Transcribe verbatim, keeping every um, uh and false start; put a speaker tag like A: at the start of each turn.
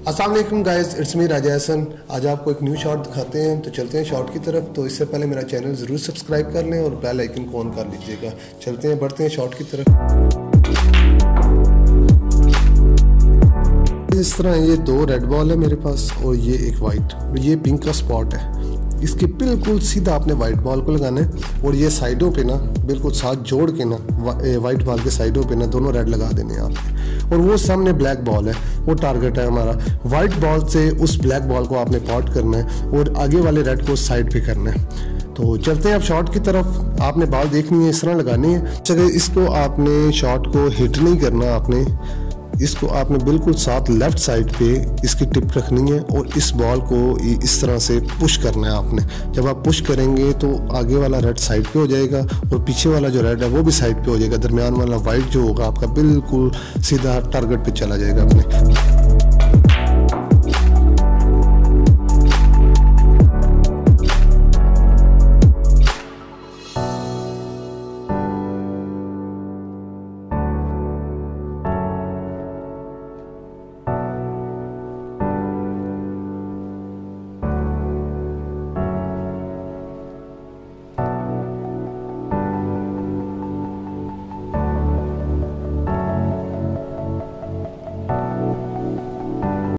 A: अस्सलाम वालेकुम guys, it's me Raja Ahsan. आज आपको एक न्यू शॉट दिखाते हैं, तो चलते हैं शॉट की तरफ। तो इससे पहले मेरा चैनल ज़रूर सब्सक्राइब कर लें और बेल आइकन को ऑन कर लीजिएगा। चलते हैं, बढ़ते हैं शॉट की तरफ। इस तरह ये दो रेड बॉल है मेरे पास और ये एक वाइट, ये पिंक का स्पॉट है। इसके बिल्कुल सीधा आपने वाइट बॉल को लगाना है और ये साइडों पे ना बिल्कुल साथ जोड़ के ना वाइट बॉल के साइडों पे ना दोनों रेड लगा देने हैं आपने। और वो सामने ब्लैक बॉल है, वो टारगेट है हमारा। वाइट बॉल से उस ब्लैक बॉल को आपने पॉट करना है और आगे वाले रेड को साइड पे करना है। तो चलते हैं अब शॉट की तरफ। आपने बॉल देखनी है, इस तरह लगानी है। चलिए, इसको आपने शॉट को हिट नहीं करना, आपने इसको आपने बिल्कुल साथ लेफ्ट साइड पे इसकी टिप रखनी है और इस बॉल को इस तरह से पुश करना है आपने। जब आप पुश करेंगे तो आगे वाला रेड साइड पे हो जाएगा और पीछे वाला जो रेड है वो भी साइड पे हो जाएगा। दरमियान वाला वाइट जो होगा आपका बिल्कुल सीधा टारगेट पे चला जाएगा अपने।